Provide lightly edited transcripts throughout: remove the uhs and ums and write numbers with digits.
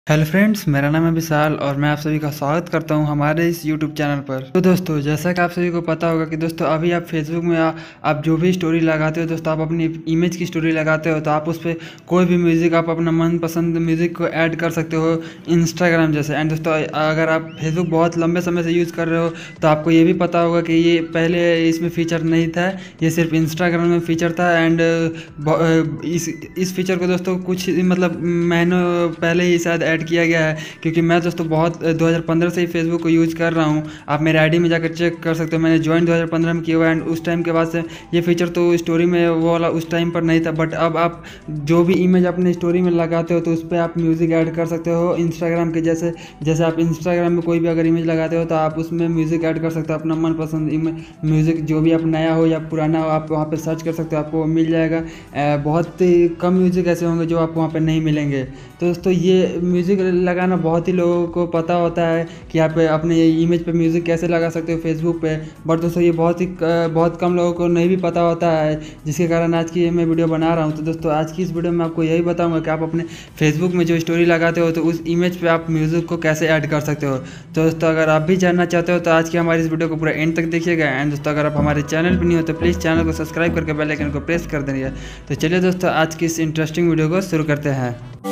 Hello friends, मेरा नाम है विशाल और मैं आप सभी का स्वागत करता हूं हमारे इस यूट्यूब चैनल पर। तो दोस्तों, जैसा कि आप सभी को पता होगा कि दोस्तों अभी आप फेसबुक में आप जो भी स्टोरी लगाते हो दोस्तों, आप अपनी इमेज की स्टोरी लगाते हो तो आप उस पर कोई भी म्यूज़िक, आप अपना मनपसंद म्यूज़िक को ऐड कर सकते हो इंस्टाग्राम जैसे। एंड दोस्तों, अगर आप फेसबुक बहुत लंबे समय से यूज़ कर रहे हो तो आपको ये भी पता होगा कि ये पहले इसमें फ़ीचर नहीं था, ये सिर्फ इंस्टाग्राम में फ़ीचर था। एंड इस फीचर को दोस्तों कुछ मतलब महीनों पहले ही शायद ऐड किया गया है, क्योंकि मैं दोस्तों बहुत 2015 से ही फेसबुक को यूज़ कर रहा हूँ। आप मेरे आईडी में जाकर चेक कर सकते हो, मैंने ज्वाइन 2015 में किया हुआ है। एंड उस टाइम के बाद से ये फीचर तो स्टोरी में वो वाला उस टाइम पर नहीं था, बट अब आप जो भी इमेज अपने स्टोरी में लगाते हो तो उस पर आप म्यूज़िक ऐड कर सकते हो इंस्टाग्राम के जैसे। जैसे आप इंस्टाग्राम में कोई भी अगर इमेज लगाते हो तो आप उसमें म्यूज़िक ऐड कर सकते हो, अपना मनपसंद म्यूज़िक जो भी आप नया हो या पुराना हो, आप वहाँ पर सर्च कर सकते हो, आपको मिल जाएगा। बहुत ही कम म्यूज़िक ऐसे होंगे जो आपको वहाँ पर नहीं मिलेंगे। तो दोस्तों, ये म्यूज़िक लगाना बहुत ही लोगों को पता होता है कि आप अपने इमेज पे म्यूज़िक कैसे लगा सकते हो फेसबुक पे, बट दोस्तों ये बहुत कम लोगों को नहीं भी पता होता है, जिसके कारण आज की मैं वीडियो बना रहा हूँ। तो दोस्तों, आज की इस वीडियो में आपको यही बताऊंगा कि आप अपने फेसबुक में जो स्टोरी लगाते हो तो उस इमेज पे आप म्यूज़िक को कैसे ऐड कर सकते हो। तो दोस्तों, अगर आप भी जानना चाहते हो तो आज की हमारी इस वीडियो को पूरा एंड तक देखिएगा। एंड दोस्तों, अगर आप हमारे चैनल पर नहीं हो तो प्लीज़ चैनल को सब्सक्राइब करके बेल आइकन को प्रेस कर देंगे। तो चलिए दोस्तों, आज की इस इंटरेस्टिंग वीडियो को शुरू करते हैं।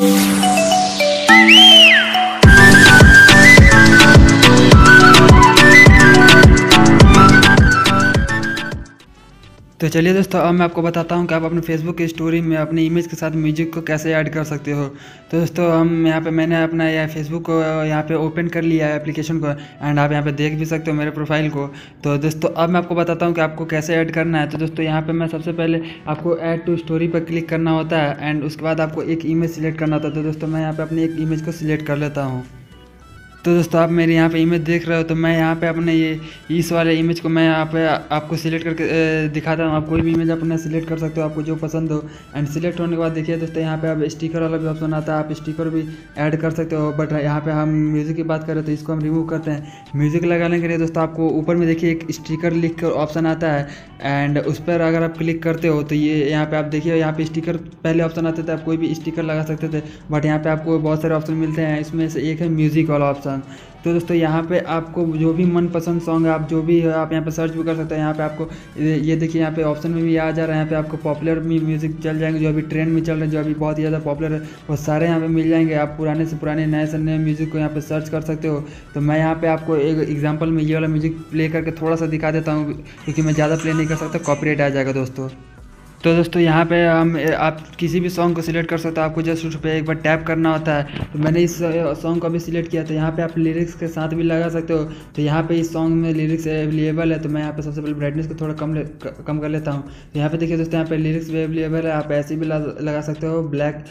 तो चलिए दोस्तों, अब मैं आपको बताता हूं कि आप अपने फेसबुक की स्टोरी में अपनी इमेज के साथ म्यूजिक को कैसे ऐड कर सकते हो। तो दोस्तों, मैंने अपना यह फेसबुक को यहाँ पे ओपन कर लिया है एप्लीकेशन को। एंड आप यहाँ पे देख भी सकते हो मेरे प्रोफाइल को। तो दोस्तों, अब मैं आपको बताता हूँ कि आपको कैसे ऐड करना है। तो दोस्तों, यहाँ पर मैं सबसे पहले आपको ऐड टू स्टोरी पर क्लिक करना होता है। एंड उसके बाद आपको एक इमेज सिलेक्ट करना होता है। तो दोस्तों, मैं यहाँ पर अपनी एक इमेज को सिलेक्ट कर लेता हूँ। तो दोस्तों, आप मेरे यहाँ पे इमेज देख रहे हो, तो मैं यहाँ पे अपने ये इस वाले इमेज को मैं यहाँ पे आपको सिलेक्ट करके दिखाता हूँ। आप कोई भी इमेज अपना सिलेक्ट कर सकते हो, आपको जो पसंद हो। एंड सिलेक्ट होने के बाद देखिए दोस्तों, यहाँ पे आप स्टिकर वाला भी ऑप्शन आता है, आप स्टिकर भी ऐड कर सकते हो। बट यहाँ पे हम म्यूज़िक की बात करें तो इसको हम रिमूव करते हैं। म्यूज़िक लगाने के लिए दोस्तों, आपको ऊपर में देखिए एक स्टिकर लिख कर ऑप्शन आता है। एंड उस पर अगर आप क्लिक करते हो तो ये यहाँ पे आप देखिए, यहाँ पे स्टिकर पहले ऑप्शन आते थे, आप कोई भी स्टिकर लगा सकते थे। बट यहाँ पे आपको बहुत सारे ऑप्शन मिलते हैं, इसमें से एक है म्यूज़िक वाला ऑप्शन। तो दोस्तों, यहाँ पे आपको जो भी मनपसंद सॉन्ग है, आप जो भी है आप यहाँ पे सर्च भी कर सकते हैं। यहाँ पे आपको ये देखिए, यहाँ पे ऑप्शन में भी आ जा रहा है। यहाँ पे आपको पॉपुलर म्यूज़िक चल जाएंगे, जो अभी ट्रेंड में चल रहे हैं, जो अभी बहुत ही ज़्यादा पॉपुलर है, वो सारे यहाँ पे मिल जाएंगे। आप पुराने से पुराने, नए से नए म्यूज़िक को यहाँ पे सर्च कर सकते हो। तो मैं यहाँ पे आपको एक एग्जाम्पल में ये वाला म्यूज़िक प्ले करके थोड़ा सा दिखा देता हूँ, क्योंकि मैं ज़्यादा प्ले नहीं कर सकता, कॉपीराइट आ जाएगा दोस्तों। तो दोस्तों, यहाँ पे आप किसी भी सॉन्ग को सिलेक्ट कर सकते हो, आपको जस्ट उस पर एक बार टैप करना होता है। तो मैंने इस सॉन्ग को भी सिलेक्ट किया, तो यहाँ पे आप लिरिक्स के साथ भी लगा सकते हो। तो यहाँ पे इस सॉन्ग में लिरिक्स अवेलेबल है, तो मैं यहाँ पे सबसे पहले ब्राइटनेस को थोड़ा कम कर लेता हूँ। तो यहाँ पे देखिए दोस्तों, यहाँ पे लिरिक्स भी अवेलेबल है, आप ऐसे भी लगा सकते हो, ब्लैक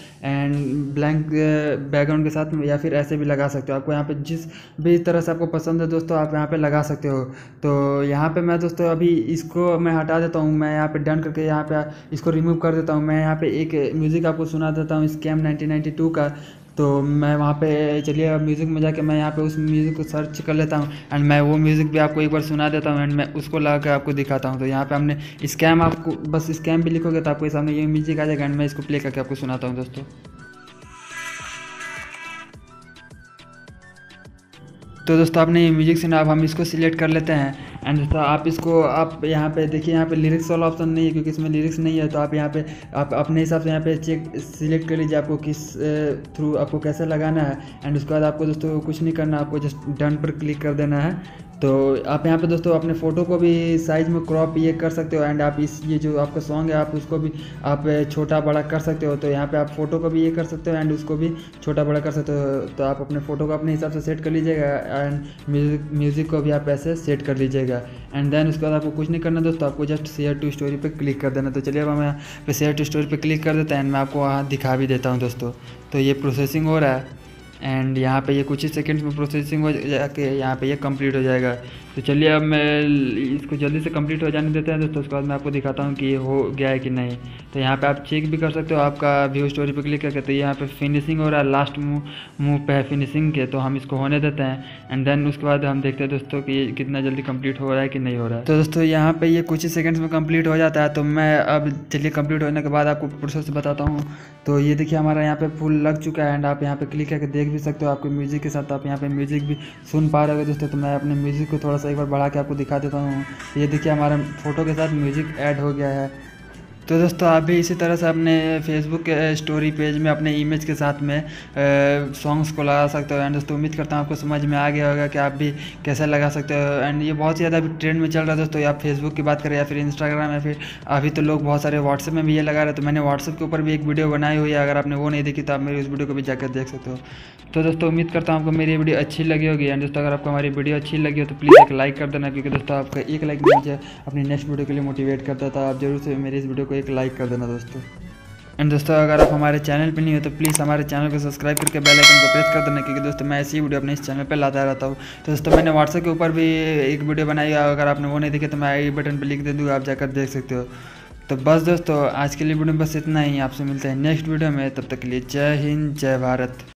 बैकग्राउंड के साथ, या फिर ऐसे भी लगा सकते हो। आपको यहाँ पे जिस भी तरह से आपको पसंद है दोस्तों, आप यहाँ पे लगा सकते हो। तो यहाँ पे मैं दोस्तों अभी इसको मैं हटा देता हूँ, मैं यहाँ पे डन करके यहाँ पे इसको रिमूव कर देता हूँ। मैं यहाँ पे एक म्यूज़िक आपको सुना देता हूँ, स्कैम 1992 का। तो मैं वहाँ पे, चलिए अब म्यूज़िक में जाके मैं यहाँ पे उस म्यूज़िक को सर्च कर लेता हूँ। एंड मैं वो म्यूज़िक भी आपको एक बार सुना देता हूँ, एंड मैं उसको लगा के आपको दिखाता हूँ। तो यहाँ पे हमने स्कैम, आपको बस स्कैम भी लिखोगे तो आपको सामने ये म्यूज़िक आ जाएगा। एंड मैं इसको प्ले करके आपको सुनाता हूँ दोस्तों। तो दोस्तों, आपने ये म्यूजिक सुना, अब हम इसको सिलेक्ट कर लेते हैं। एंड दोस्तों, आप इसको आप यहाँ पे देखिए, यहाँ पे लिरिक्स वाला ऑप्शन नहीं है, क्योंकि इसमें लिरिक्स नहीं है। तो आप यहाँ पे आप अपने हिसाब से यहाँ पे सिलेक्ट कर लीजिए, आपको किस थ्रू आपको कैसे लगाना है। एंड उसके बाद आपको दोस्तों कुछ नहीं करना, आपको जस्ट डन पर क्लिक कर देना है। तो आप यहाँ पे दोस्तों अपने फ़ोटो को भी साइज़ में क्रॉप ये कर सकते हो। एंड आप ये जो आपका सॉन्ग है, आप उसको भी आप छोटा बड़ा कर सकते हो। तो यहाँ पे आप फ़ोटो को भी ये कर सकते हो, एंड उसको भी छोटा बड़ा कर सकते हो। तो आप अपने फ़ोटो को अपने हिसाब से सेट कर लीजिएगा, एंड म्यूज़िक को भी आप ऐसे सेट कर लीजिएगा। एंड देन उसके बाद आपको कुछ नहीं करना दोस्तों, आपको जस्ट शेयर टू स्टोरी पे क्लिक कर देना। तो चलिए अब हम यहाँ पे शेयर टू स्टोरी पे क्लिक कर देते हैं, एंड मैं आपको वहाँ दिखा भी देता हूँ दोस्तों। तो ये प्रोसेसिंग हो रहा है, एंड यहाँ पे ये कुछ ही सेकंड्स में प्रोसेसिंग हो जाके यहाँ पे ये कंप्लीट हो जाएगा। तो चलिए अब मैं इसको जल्दी से कंप्लीट हो जाने देते हैं दोस्तों, उसके बाद मैं आपको दिखाता हूँ कि ये हो गया है कि नहीं। तो यहाँ पे आप चेक भी कर सकते हो, आपका व्यू स्टोरी पे क्लिक करके। तो यहाँ पे फिनिशिंग हो रहा है, लास्ट मूव पे है फिनिशिंग के, तो हम इसको होने देते हैं एंड देन उसके बाद हम देखते हैं दोस्तों कि ये कितना जल्दी कंप्लीट हो रहा है कि नहीं हो रहा है। तो दोस्तों यहाँ पे ये कुछ ही सेकंड्स में कंप्लीट हो जाता है। तो मैं अब चलिए कंप्लीट होने के बाद आपको प्रोसेस बताता हूँ। तो ये देखिए हमारा यहाँ पे फुल लग चुका है एंड आप यहाँ पे क्लिक करके देख भी सकते हो, आपको म्यूजिक के साथ आप यहाँ पे म्यूजिक भी सुन पा रहे हो दोस्तों। तो मैं अपने म्यूजिक को थोड़ा सा एक बार बढ़ा के आपको दिखा देता हूँ। ये देखिए हमारा फ़ोटो के साथ म्यूजिक ऐड हो गया है। तो दोस्तों आप भी इसी तरह से अपने फेसबुक के स्टोरी पेज में अपने इमेज के साथ में सॉन्ग्स को लगा सकते हो। एंड दोस्तों उम्मीद करता हूँ आपको समझ में आ गया होगा कि आप भी कैसे लगा सकते हो। एंड ये बहुत ज़्यादा अभी ट्रेंड में चल रहा है दोस्तों, या फेसबुक की बात करें या फिर इंस्टाग्राम या फिर अभी तो लोग बहुत सारे व्हाट्सएप में भी ये लगा रहे हैं। तो मैंने व्हाट्सएप के ऊपर भी एक वीडियो बनाई हुई है, अगर आपने वो नहीं देखी तो आप मेरी उस वीडियो को भी जाकर देख सकते हो। तो दोस्तों उम्मीद करता हूँ आपको मेरी वीडियो अच्छी लगी होगी। एंड दोस्तों अगर आपको हमारी वीडियो अच्छी लगी हो तो प्लीज़ एक लाइक कर देना, क्योंकि दोस्तों आपका एक लाइक मुझे अपनी नेक्स्ट वीडियो के लिए मोटिवेट करता था। आप जरूर से मेरी इस वीडियो को एक लाइक कर देना दोस्तों। एंड दोस्तों अगर आप हमारे चैनल पे नहीं हो तो प्लीज़ हमारे चैनल को सब्सक्राइब करके बेल आइकन को प्रेस कर देना, क्योंकि दोस्तों मैं ऐसी वीडियो अपने इस चैनल पे लाता रहता हूँ। तो दोस्तों मैंने व्हाट्सएप के ऊपर भी एक वीडियो बनाई है, अगर आपने वो नहीं देखी तो मैं आई बटन पर लिख दे दूँगा, आप जाकर देख सकते हो। तो बस दोस्तों आज के लिए वीडियो में बस इतना ही, आपसे मिलते हैं नेक्स्ट वीडियो में, तब तक के लिए जय हिंद जय भारत।